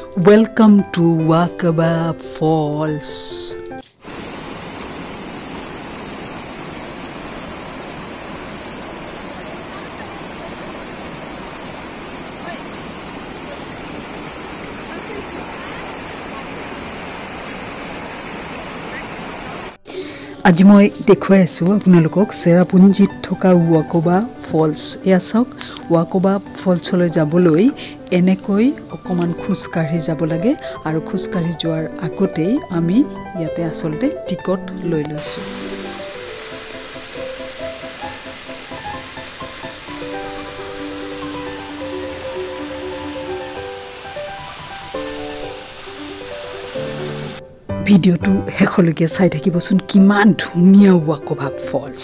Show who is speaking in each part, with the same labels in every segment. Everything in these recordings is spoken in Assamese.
Speaker 1: Welcome to Kaba Falls. আজি মই দেখুৱাই আছো আপোনালোকক চেৰাপুঞ্জিত থকা কবা ফলছ এয়া চাওক কবা ফলছলৈ যাবলৈ এনেকৈ অকমান খুজ কাঢ়ি যাব লাগে আৰু খুজ কাঢ়ি যোৱাৰ আগতেই আমি ইয়াতে আসলতে টিকট লৈ লৈছো ভিডিওটো হেখলৈকে চাই থাকিবচোন কিমান ধুনীয়া কবা ফলছ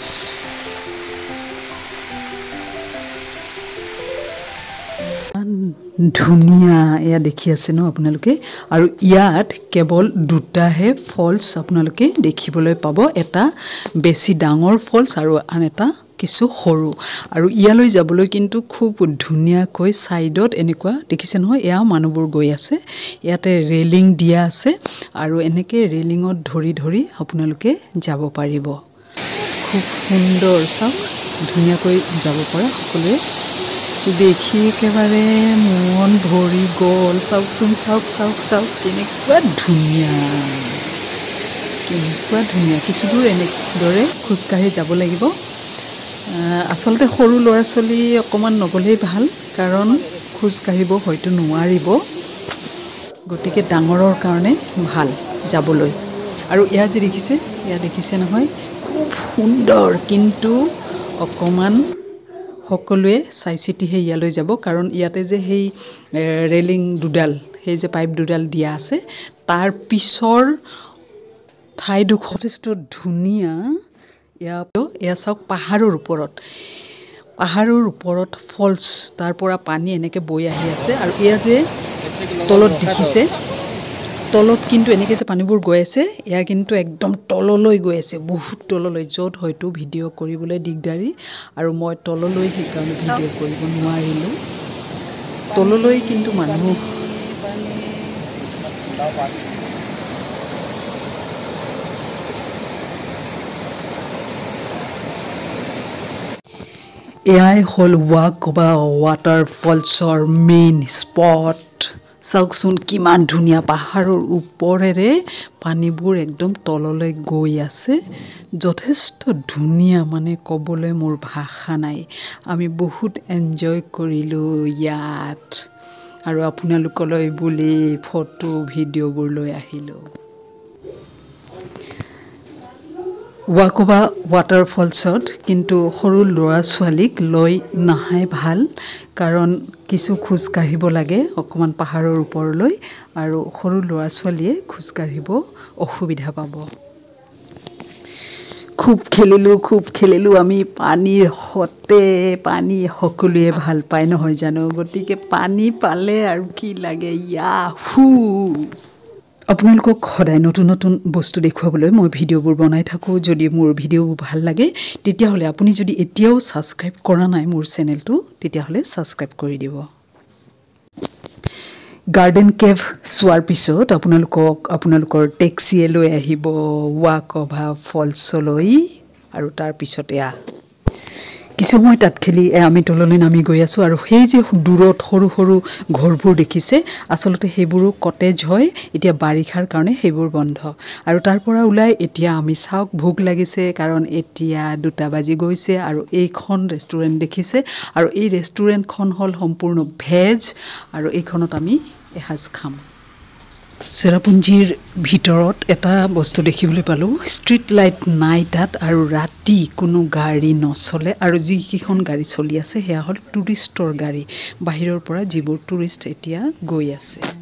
Speaker 1: ধুনীয়া এয়া দেখি আছে ন আপোনালোকে আৰু ইয়াত কেৱল দুটাহে ফলছ আপোনালোকে দেখিবলৈ পাব এটা বেছি ডাঙৰ ফলছ আৰু আন এটা কিছু সৰু আৰু ইয়ালৈ যাবলৈ কিন্তু খুব ধুনীয়াকৈ সাইডত এনেকুৱা দেখিছে নহয় এয়া মানুহবোৰ গৈ আছে ইয়াতে ৰেলিং দিয়া আছে আৰু এনেকৈ ৰেলিঙত ধৰি ধৰি আপোনালোকে যাব পাৰিব খুব সুন্দৰ চাওক ধুনীয়াকৈ যাব পৰা সকলোৱে দেখি একেবাৰে মন ভৰি গ'ল চাওকচোন চাওক কেনেকুৱা ধুনীয়া কিছু দূৰ এনেদৰে খোজকাঢ়ি যাব লাগিব আসলতে সৰু ল'ৰা ছোৱালী অকমান নগলেই ভাল কাৰণ খোজ কাঢ়িব হয়তো নোৱাৰিব গতিকে ডাঙৰৰ কাৰণে ভাল যাবলৈ আৰু এয়া যে দেখিছে নহয় খুব সুন্দৰ কিন্তু অকমান সকলোৱে চাই চিতিহে ইয়ালৈ যাব কাৰণ ইয়াতে যে সেই ৰেলিং দুডাল সেই যে পাইপ দুডাল দিয়া আছে তাৰ পিছৰ ঠাইডোখৰ যথেষ্ট ধুনীয়া এয়া চাওক পাহাৰৰ ওপৰত ফলছ তাৰ পৰা পানী এনেকৈ বৈ আহি আছে আৰু এয়া যে তলত দেখিছে তলত কিন্তু এনেকৈ যে পানীবোৰ গৈ আছে এয়া কিন্তু একদম তললৈ গৈ আছে বহুত তললৈ য'ত হয়তো ভিডিঅ' কৰিবলৈ দিগদাৰী আৰু মই তললৈ সেইকাৰণে ভিডিঅ' কৰিব নোৱাৰিলোঁ তললৈ কিন্তু মানুহ এয়াই হ'ল কবা ৱাটাৰ ফলছৰ মেইন স্পট চাওকচোন কিমান ধুনীয়া পাহাৰৰ ওপৰেৰে পানীবোৰ একদম তললৈ গৈ আছে যথেষ্ট ধুনীয়া মানে ক'বলৈ মোৰ ভাষা নাই আমি বহুত এনজয় কৰিলোঁ ইয়াত আৰু আপোনালোকলৈ বুলি ফটো ভিডিঅ'বোৰ লৈ আহিলোঁ কবা ৱাটাৰ ফলছত কিন্তু সৰু ল'ৰা ছোৱালীক লৈ নাহাই ভাল কাৰণ কিছু খোজ কাঢ়িব লাগে অকমান পাহাৰৰ ওপৰলৈ আৰু সৰু ল'ৰা ছোৱালীয়ে খোজ কাঢ়িব অসুবিধা পাব খুব খেলিলোঁ আমি পানীৰ হতে পানী সকলোৱে ভাল পায় নহয় জানো গতিকে পানী পালে আৰু কি লাগে ইয়াহু আপোনালোকক সদায় নতুন বস্তু দেখুৱাবলৈ মই ভিডিঅ'বোৰ বনাই থাকোঁ যদি মোৰ ভিডিঅ'বোৰ ভাল লাগে তেতিয়াহ'লে আপুনি যদি এতিয়াও ছাবস্ক্ৰাইব কৰা নাই মোৰ চেনেলটো তেতিয়াহ'লে ছাবস্ক্ৰাইব কৰি দিব গাৰ্ডেন কেভ চোৱাৰ পিছত আপোনালোকৰ টেক্সিয়ে লৈ আহিব কবা ফলছলৈ আৰু তাৰ পিছত এয়া কিছু সময় তাত খেলি আমি তললৈ নামি গৈ আছোঁ আৰু সেই যে দূৰত সৰু সৰু ঘৰবোৰ দেখিছে আসলতে সেইবোৰো কটেজ হয় এতিয়া বাৰিষাৰ কাৰণে সেইবোৰ বন্ধ আৰু তাৰ পৰা ওলাই এতিয়া আমি চাওক ভোক লাগিছে কাৰণ এতিয়া 2টা বাজি গৈছে আৰু এইখন ৰেষ্টুৰেণ্ট দেখিছে আৰু এই ৰেষ্টুৰেণ্টখন হ'ল সম্পূৰ্ণ ভেজ আৰু এইখনত আমি এসাঁজ খাম চেৰাপুঞ্জিৰ ভিতৰত এটা বস্তু দেখিবলৈ পালোঁ ষ্ট্ৰীট লাইট নাই তাত আৰু ৰাতি কোনো গাড়ী নচলে আৰু যিকেইখন গাড়ী চলি আছে সেয়া হ'ল টুৰিষ্টৰ গাড়ী বাহিৰৰ পৰা যিবোৰ টুৰিষ্ট এতিয়া গৈ আছে